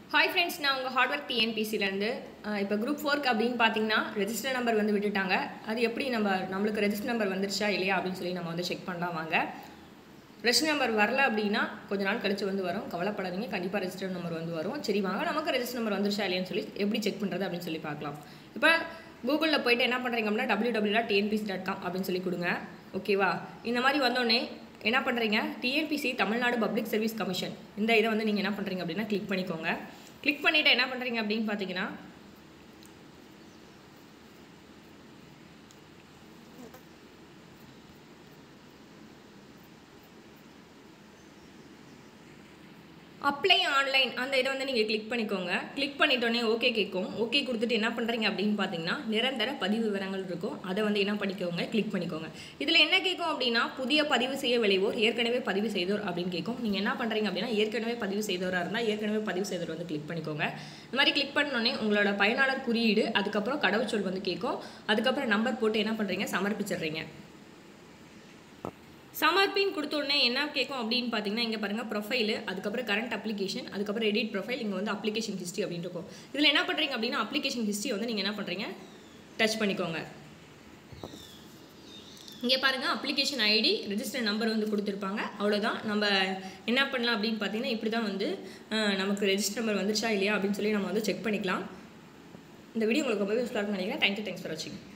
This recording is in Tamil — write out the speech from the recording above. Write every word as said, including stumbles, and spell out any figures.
Hi friends, நான் உங்க hard work T N P C ல இருந்து இப்போ group four க்கு அப்படினு பாத்தீங்கன்னா ரெஜிஸ்டர் நம்பர் வந்து விட்டுட்டாங்க. அது எப்படி நம்ம நமக்கு ரெஜிஸ்டர் நம்பர் வந்துருச்சா இல்லையா அப்படினு சொல்லி நம்ம வந்து செக் பண்ணலாம் வாங்க. ரெஜிஸ்டர் நம்பர் வரல அப்படினா கொஞ்ச நாள் கழிச்சு வந்து வரும். கவலைப்படாதீங்க, கண்டிப்பா ரெஜிஸ்டர் நம்பர் வந்து வரும். சரி வாங்க நமக்கு ரெஜிஸ்டர் நம்பர் வந்துருச்சா இல்லையான்னு சொல்லி எப்படி செக் பண்றது அப்படினு சொல்லி பார்க்கலாம். இப்போ கூகுள்ல போய்ட்டு என்ன பண்றீங்க அப்படினா w w w dot t n p c dot com அப்படினு சொல்லி கொடுங்க. ஓகேவா? இந்த மாதிரி வந்தோனே என்ன பண்றீங்க T N P C Tamil Nadu public service commission இந்த இத வந்து நீங்க என்ன பண்றீங்க அப்படினா கிளிக் பண்ணிக்கோங்க. கிளிக் பண்ணிட்டு என்ன பண்றீங்க அப்படினு பாத்தீங்கன்னா அப்ளை ஆன்லைன் அந்த இத வந்து நீங்க கிளிக் பண்ணிக்கோங்க. கிளிக் பண்ணிட்டோனே ஓகே கேக்கும். ஓகே கொடுத்துட்டு என்ன பண்றீங்க அப்படினு பாத்தீங்கன்னா நிரந்தர பதிவு விவரங்கள் இருக்கும். அத வந்து என்ன பண்ணிக்கோங்க கிளிக் பண்ணிக்கோங்க. இதுல என்ன கேக்கும் அப்படினா புதிய பதிவு செய்ய விளைவோர் ஏற்கனவே பதிவு செய்தோர் அப்படினு கேக்கும். நீங்க என்ன பண்றீங்க அப்படினா ஏற்கனவே பதிவு செய்தோரா இருந்தா ஏற்கனவே பதிவு செய்தோர் வந்து கிளிக் பண்ணிக்கோங்க. இந்த மாதிரி கிளிக் பண்ணனோனே உங்களோட பயனாளர் குறியீடு அதுக்கு அப்புறம் கடவுச்சொல் வந்து கேக்கும். அதுக்கு அப்புறம் நம்பர் போட்டு என்ன பண்றீங்க சமர்ப்பிச்சிடுறீங்க. சமர்ப்பின் கொடுத்த உடனே என்ன கேக்கும் அப்படினு பாத்தீங்கன்னா இங்க பாருங்க ப்ரொஃபைல் அதுக்கு அப்புறம் கரண்ட் அப்ளிகேஷன் அதுக்கு அப்புறம் எடிட் ப்ரொஃபைல் இங்க வந்து அப்ளிகேஷன் ஹிஸ்டரி அப்படி இருக்கும். இதுல என்ன பண்றீங்க அப்படினா அப்ளிகேஷன் ஹிஸ்டரி வந்து நீங்க என்ன பண்றீங்க டச் பண்ணிக்கோங்க. இங்க பாருங்க அப்ளிகேஷன் ஐடி ரெஜிஸ்டர் நம்பர் வந்து கொடுத்திருப்பாங்க. அவ்வளவுதான். நம்ம என்ன பண்ணலாம் அப்படினு பாத்தீங்கன்னா இப்படி தான் வந்து நமக்கு ரெஜிஸ்டர் நம்பர் வந்துச்சா இல்லையா அப்படினு சொல்லி நம்ம வந்து செக் பண்ணிக்கலாம். இந்த வீடியோ உங்களுக்கு ரொம்பவே யூஸ்ஃபுல்லா இருக்கும்னு நினைக்கிறேன். Thank you, thanks for watching.